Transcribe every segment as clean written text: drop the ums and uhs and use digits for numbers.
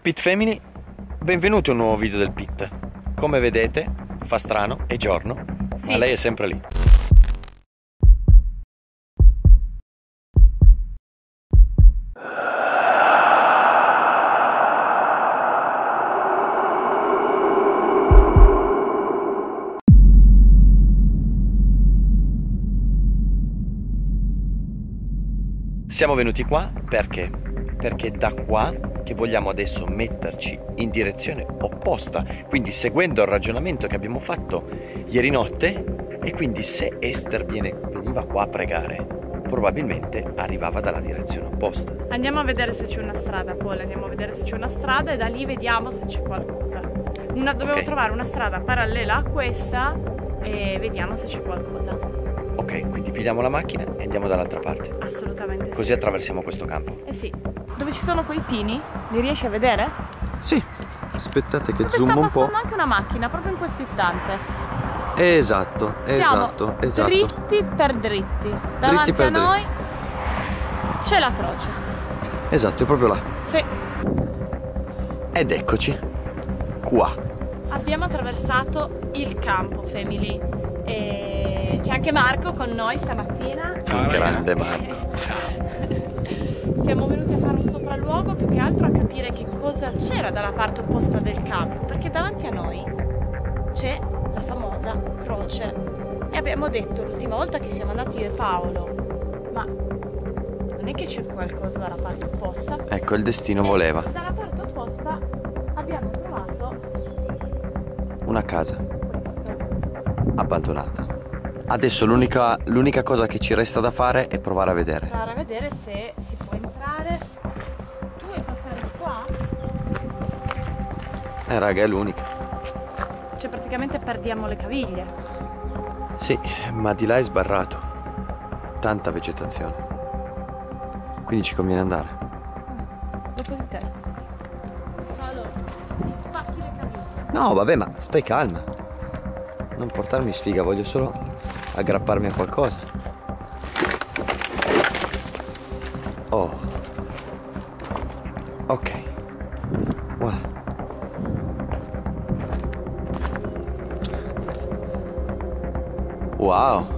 Pit Family, benvenuti a un nuovo video del Pit. Come vedete, fa strano, è giorno, sì, ma lei è sempre lì. Siamo venuti qua perché? Perché da qua che vogliamo adesso metterci in direzione opposta, quindi seguendo il ragionamento che abbiamo fatto ieri notte, e quindi se Esther veniva qua a pregare, probabilmente arrivava dalla direzione opposta. Andiamo a vedere se c'è una strada, Paul, andiamo a vedere se c'è una strada e da lì vediamo se c'è qualcosa. Dobbiamo trovare una strada parallela a questa e vediamo se c'è qualcosa. Ok, quindi pigliamo la macchina e andiamo dall'altra parte. Assolutamente. Così attraversiamo questo campo. Eh sì. Dove ci sono quei pini? Li riesci a vedere? Sì. Aspettate che dove zoom un po'. Sta passando anche una macchina proprio in questo istante. Esatto. Siamo dritti per dritti. Davanti a noi c'è la croce. Esatto, è proprio là. Sì. Ed eccoci qua. Abbiamo attraversato il campo, Family. E c'è anche Marco con noi stamattina. Il grande Marco. Siamo venuti a fare un sopralluogo più che altro a capire che cosa c'era dalla parte opposta del campo, perché davanti a noi c'è la famosa croce e abbiamo detto l'ultima volta che siamo andati io e Paolo, ma non è che c'è qualcosa dalla parte opposta? Ecco, il destino voleva. Dalla parte opposta abbiamo trovato una casa abbandonata. Adesso l'unica cosa che ci resta da fare è provare a vedere. Provare a vedere se si può entrare. Tu vuoi passare di qua? Raga, è l'unica. Cioè praticamente perdiamo le caviglie. Sì, ma di là è sbarrato. Tanta vegetazione. Quindi ci conviene andare. Dopo di te. Allora, mi spacchi le caviglie. No, vabbè, ma stai calma. Non portarmi sfiga, voglio solo aggrapparmi a qualcosa. Oh. Ok. Voilà. Wow.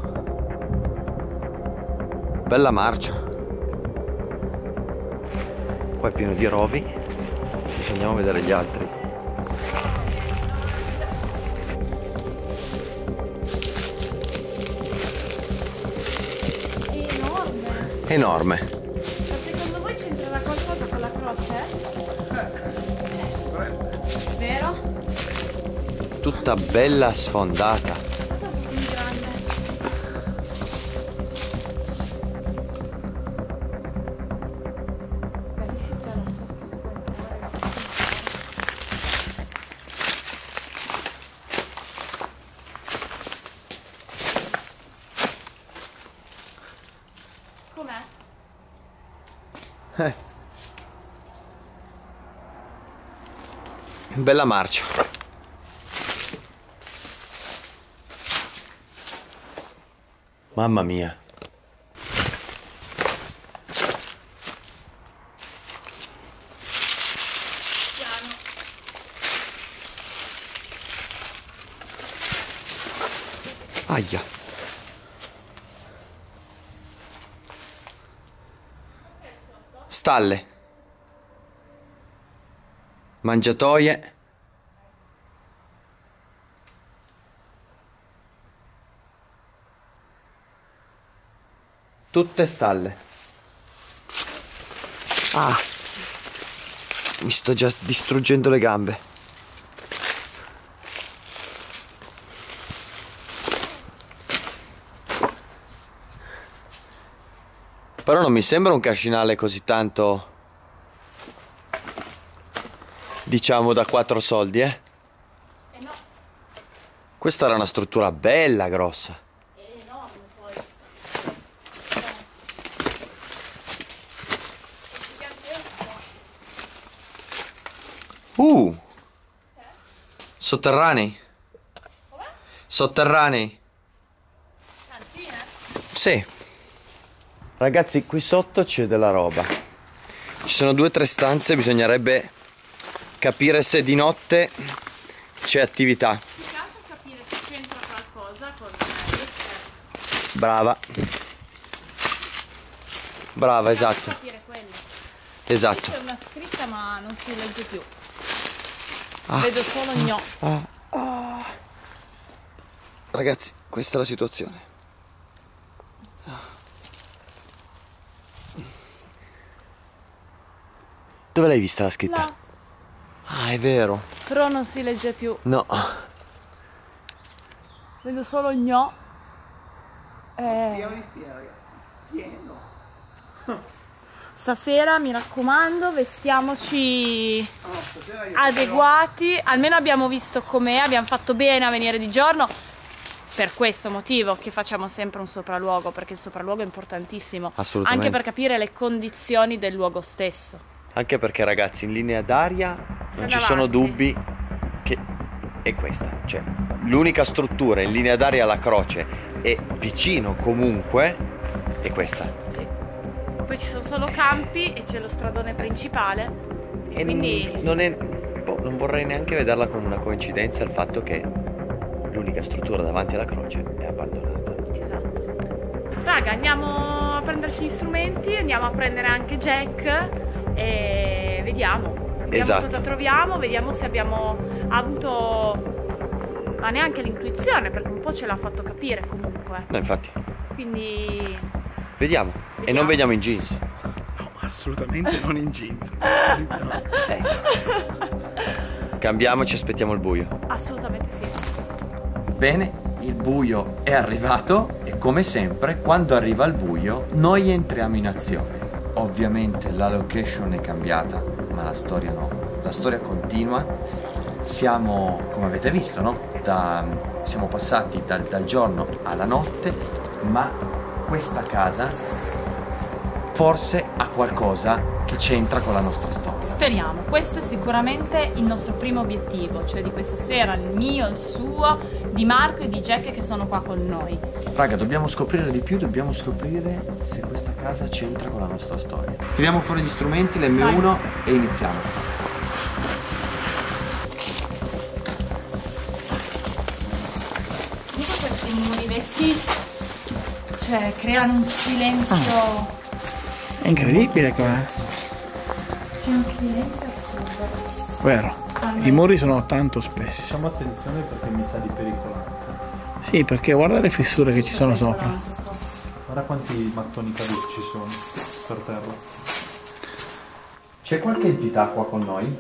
Bella marcia. Qua è pieno di rovi. Adesso andiamo a vedere gli altri. Enorme. Ma secondo voi c'entrerà qualcosa con la croce? Vero? Tutta bella sfondata. Grande. Bellissima la com'è? Bella marcia. Mamma mia. Piano. Aia. Stalle. Mangiatoie. Tutte stalle. Ah. Mi sto già distruggendo le gambe. Però non mi sembra un cascinale così tanto, diciamo, da 4 soldi, eh? No. Questa era una struttura bella grossa. È enorme poi. Sotterranei. Come? Sotterranei. Cantina? Sì. Ragazzi, qui sotto c'è della roba. Ci sono 2 o 3 stanze, bisognerebbe capire se di notte c'è attività. Più che altro capire se c'entra qualcosa con Esther. Brava. Brava, esatto. Capire quello. Esatto. C'è una scritta ma non si legge più. Ah. Vedo solo gno. Ragazzi, questa è la situazione. Dove l'hai vista la scritta? Là. Ah, è vero. Però non si legge più. No. Vedo solo gno. Stasera mi raccomando, vestiamoci adeguati. Almeno abbiamo visto com'è, abbiamo fatto bene a venire di giorno. Per questo motivo che facciamo sempre un sopralluogo, perché il sopralluogo è importantissimo. Assolutamente. Anche per capire le condizioni del luogo stesso. Anche perché, ragazzi, in linea d'aria non ci sono dubbi che è questa. Cioè, l'unica struttura in linea d'aria alla croce e vicino comunque è questa. Sì. Poi ci sono solo campi e c'è lo stradone principale. E quindi non vorrei neanche vederla come una coincidenza il fatto che l'unica struttura davanti alla croce è abbandonata. esatto. Raga, andiamo a prenderci gli strumenti, andiamo a prendere anche Jack e vediamo Esatto. cosa troviamo, vediamo se abbiamo avuto ma neanche l'intuizione, perché un po' ce l'ha fatto capire comunque. No, infatti. Quindi Vediamo. E non vediamo in jeans. No, assolutamente non in jeans. Cambiamoci, aspettiamo il buio. assolutamente sì. Bene, il buio è arrivato e come sempre quando arriva il buio noi entriamo in azione. Ovviamente la location è cambiata, ma la storia no. La storia continua. Siamo, come avete visto, no? Siamo passati dal giorno alla notte, ma questa casa forse ha qualcosa che c'entra con la nostra storia. Speriamo, questo è sicuramente il nostro primo obiettivo, cioè di questa sera, il mio, il suo, di Marco e di Jack che sono qua con noi. Raga, dobbiamo scoprire di più, dobbiamo scoprire se questa casa c'entra con la nostra storia. Tiriamo fuori gli strumenti, l'M1 e iniziamo. Comunque questi murinetti, cioè, creano un silenzio. È incredibile qua. C'è un silenzio assurdo. Vero. I muri sono tanto spessi. Facciamo attenzione perché mi sa di pericolanza. Sì, perché guarda le fessure che ci sono sopra. Guarda quanti mattoni caduti ci sono per terra. C'è qualche entità qua con noi?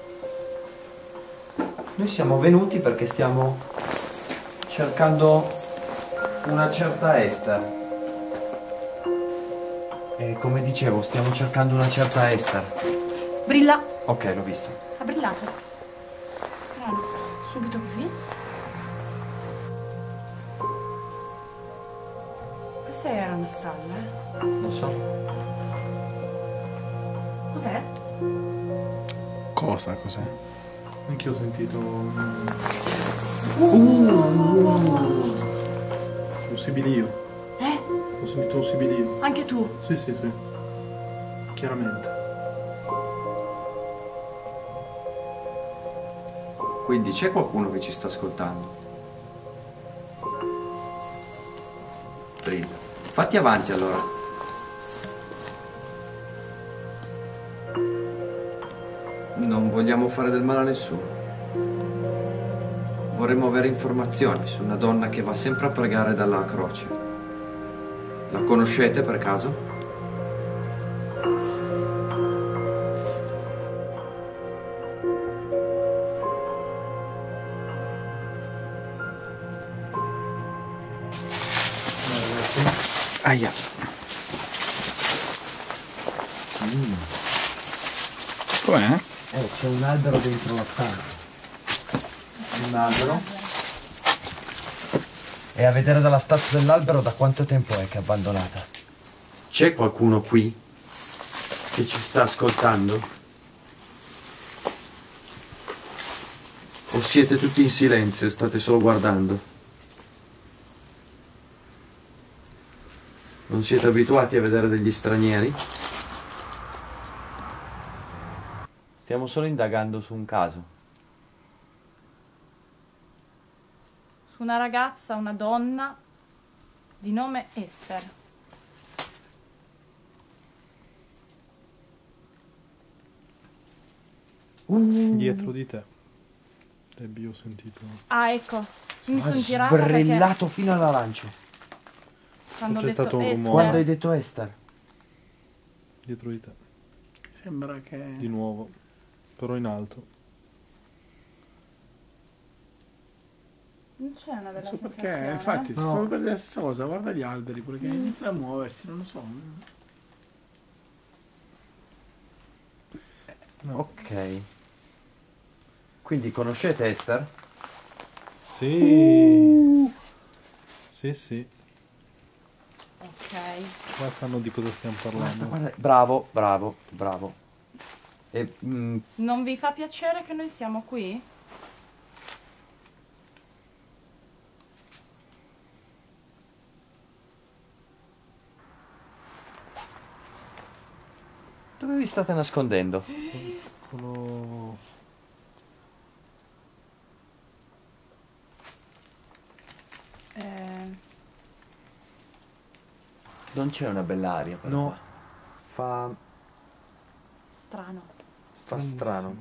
Noi siamo venuti perché stiamo cercando una certa Esther. E come dicevo, stiamo cercando una certa Esther. Brilla. Ok, l'ho visto. Ha brillato. Strano. Subito così. Questa era una stalla, Non so. Cos'è? Cosa? Cos'è? Anch'io ho sentito un sibilio. Ho sentito un sibilio. Anche tu? Sì, sì, sì. Chiaramente. Quindi c'è qualcuno che ci sta ascoltando? Brilla. Fatti avanti allora. Non vogliamo fare del male a nessuno. Vorremmo avere informazioni su una donna che va sempre a pregare dalla croce. La conoscete per caso? Aia. Com'è? C'è un albero dentro la stanza. Un albero. E a vedere dalla stazza dell'albero da quanto tempo è che è abbandonata? C'è qualcuno qui che ci sta ascoltando? O siete tutti in silenzio e state solo guardando? Non siete abituati a vedere degli stranieri? Stiamo solo indagando su un caso. Su una ragazza, una donna di nome Esther. Dietro di te. Debbio ho sentito. Ah, ecco. Mi Ha sono girata perché sbrillato fino all'arancio. quando ho C'è detto stato un Esther, rumore. Quando hai detto Esther? Dietro di te. Sembra che... Di nuovo. Però in alto. non c'è una bella Non so perché, sensazione. infatti, No. stavo per dire la stessa cosa, guarda gli alberi pure che iniziano a muoversi, non lo so. No. Ok. Quindi conoscete Esther? Sì. Sì, sì. Ok. Qua sanno di cosa stiamo parlando. Guarda, bravo, bravo, bravo. E, Non vi fa piacere che noi siamo qui? dove vi state nascondendo? Quello... Non c'è una bella aria però No. qua. Fa Strano. strano.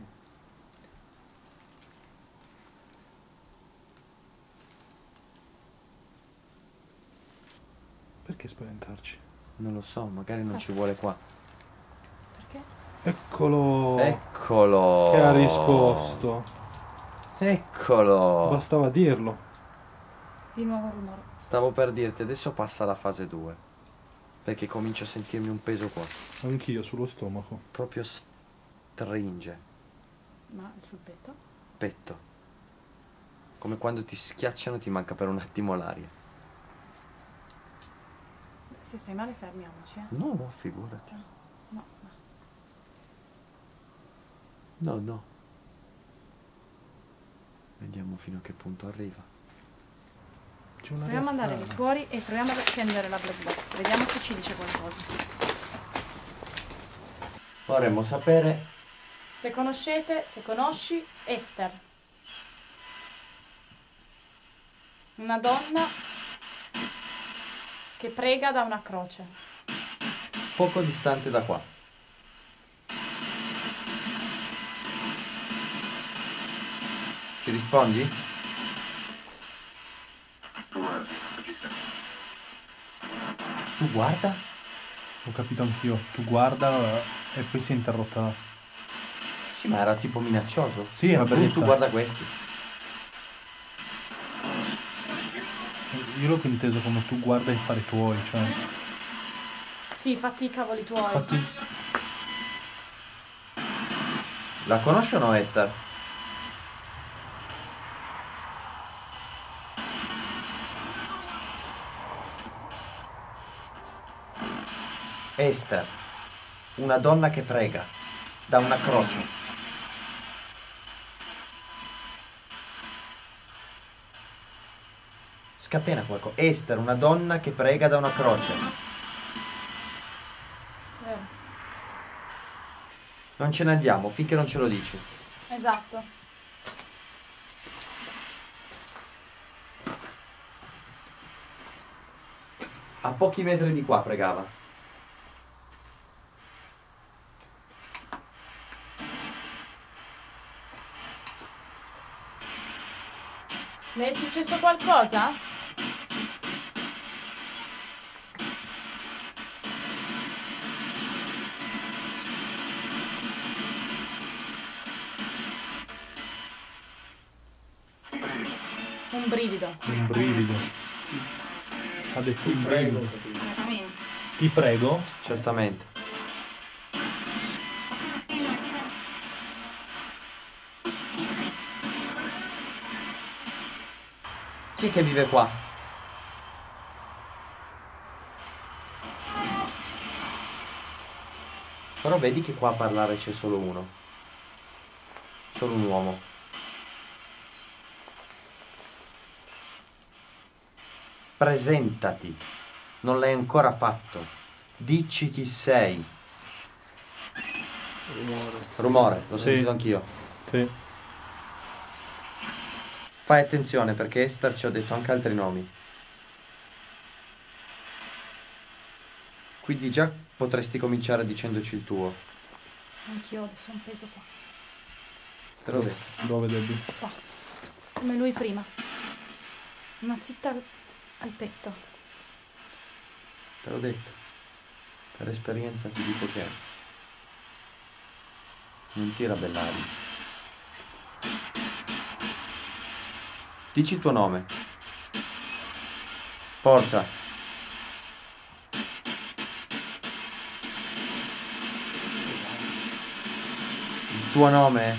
Perché spaventarci? Non lo so, magari non ci vuole qua. Perché? Eccolo. Eccolo. Che ha risposto. Eccolo. Bastava dirlo. Di nuovo rumore. Stavo per dirti, adesso passa la fase 2. Perché comincio a sentirmi un peso qua. Anch'io sullo stomaco. Proprio stringe. Ma sul petto? Petto. Come quando ti schiacciano ti manca per un attimo l'aria. Se stai male fermiamoci, No, no, figurati. No, no. No, no. Vediamo fino a che punto arriva. C'è una Proviamo ad andare lì strana. fuori e proviamo ad accendere la black box. Vediamo se ci dice qualcosa. Vorremmo sapere. Se conosci Esther. Una donna che prega da una croce. Poco distante da qua. Ci rispondi? Tu guarda? Ho capito anch'io. Tu guarda e poi si è interrotta. Sì, ma era tipo minaccioso. Sì, era Per dire, tu brutta. guarda questi. Io l'ho inteso come tu guarda i fari tuoi, cioè. Sì, fatti i cavoli tuoi. Infatti. La conosci o no, Esther? Esther, una donna che prega da una croce. Scatena qualcosa. Esther, una donna che prega da una croce. Vero. Non ce ne andiamo finché non ce lo dici. Esatto. A pochi metri di qua pregava. Le è successo qualcosa? Un brivido. Un brivido. Ha detto un brivido. Veramente. Ti prego. Certamente. Chi è che vive qua? Però vedi che qua a parlare c'è solo uno. Solo un uomo. Presentati. Non l'hai ancora fatto. Dici chi sei. Rumore, l'ho Sì. sentito anch'io. Sì. Fai attenzione perché Esther ci ha detto anche altri nomi. Quindi già potresti cominciare dicendoci il tuo. Anch'io ho adesso un peso qua. Te l'ho detto. Dove Debbie? Qua. Come lui prima. Una fitta al petto. Te l'ho detto. Per esperienza ti dico che non ti rabellare. Dici il tuo nome. Forza. Il tuo nome?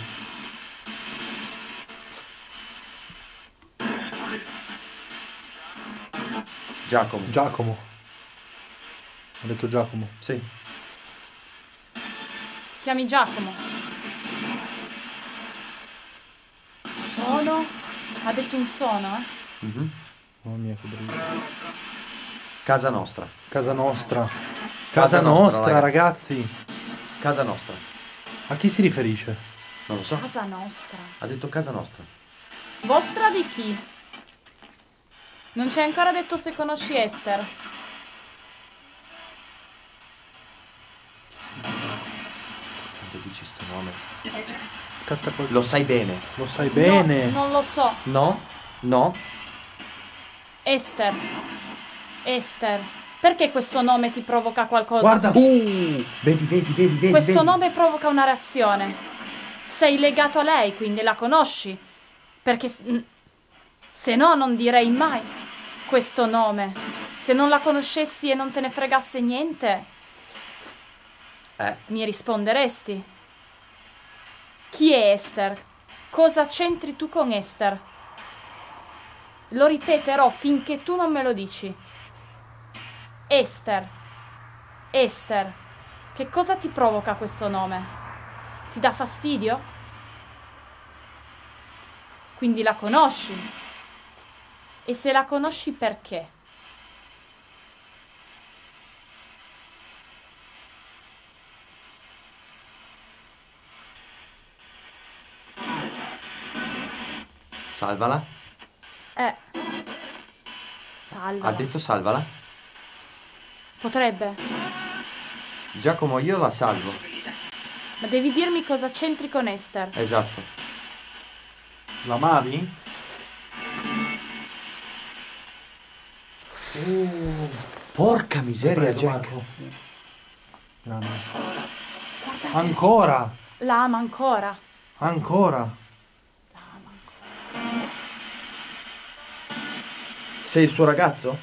Giacomo. Giacomo. Ho detto Giacomo. Sì. Ti chiami Giacomo? Sono? Ha detto un sono, eh? Mhm. Mamma mia che brutto. Casa nostra. Casa nostra. Casa Casa nostra, nostra, raga. ragazzi. Casa nostra. A chi si riferisce? Non lo so. Casa nostra. Ha detto casa nostra. Vostra di chi? Non ci hai ancora detto se conosci Esther. Quando dici sto nome. Scatta qualcosa. Lo sai bene. Lo sai bene. No, non lo so. No? No? Esther. Esther. Perché questo nome ti provoca qualcosa? Guarda. Vedi. Questo nome provoca una reazione. Sei legato a lei, quindi la conosci. Perché se no non direi mai questo nome. Se non la conoscessi e non te ne fregasse niente, mi risponderesti. Chi è Esther? Cosa c'entri tu con Esther? Lo ripeterò finché tu non me lo dici. Esther. Esther. Che cosa ti provoca questo nome? Ti dà fastidio? Quindi la conosci. E se la conosci perché? Salvala. Salva. Ha detto salvala. Potrebbe. Giacomo, io la salvo. Ma devi dirmi cosa c'entri con Esther. Esatto. L'amavi? Porca miseria, Prego, Jack. Marco. Grande. Guardate. Ancora. La ama ancora. Ancora. Sei il suo ragazzo?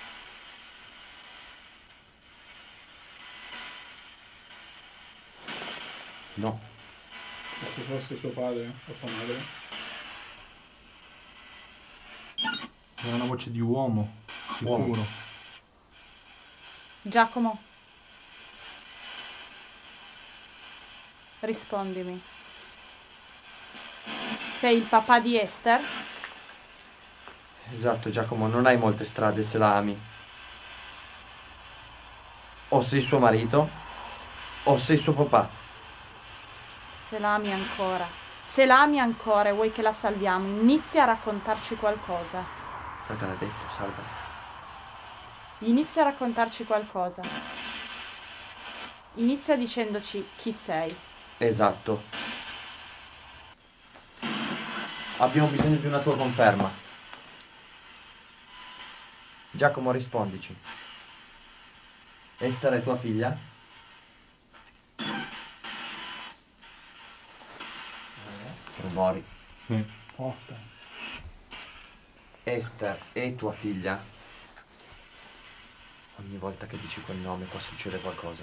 No. E se fosse suo padre o sua madre? Era una voce di uomo. Sicuro. Uomo. Giacomo. Rispondimi. Sei il papà di Esther? Esatto, Giacomo, non hai molte strade se la ami. O sei suo marito, o sei suo papà. Se la ami ancora. Se la ami ancora e vuoi che la salviamo, inizia a raccontarci qualcosa. Raga, l'ha detto, salvala. Inizia a raccontarci qualcosa. Inizia dicendoci chi sei. Esatto. Abbiamo bisogno di una tua conferma. Giacomo, rispondici. Esther è tua figlia? Rumori. Sì. Forte. Esther è tua figlia? Ogni volta che dici quel nome qua succede qualcosa.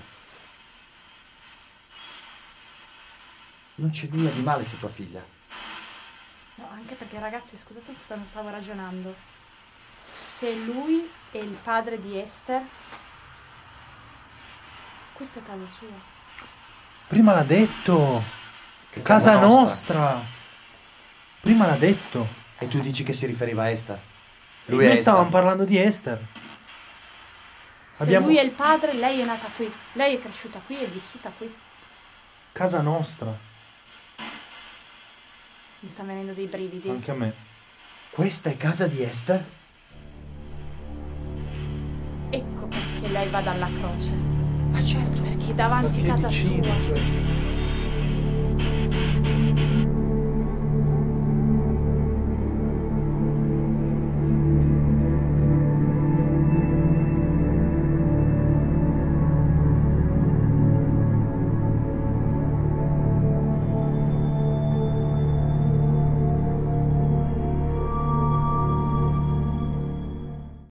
Non c'è nulla di male se tua figlia. No, anche perché ragazzi, scusate se quando stavo ragionando. Se lui è il padre di Esther, questa è casa sua. Prima l'ha detto. Che Casa nostra. Prima l'ha detto. E tu dici che si riferiva a Esther? Noi è stavamo Esther. parlando di Esther. Se lui è il padre, lei è nata qui. Lei è cresciuta qui, è vissuta qui. Casa nostra. Mi stanno venendo dei brividi. Anche a me. Questa è casa di Esther? Ecco perché lei va dalla croce. Ma certo. Perché davanti Perché è casa vicino, sua cioè.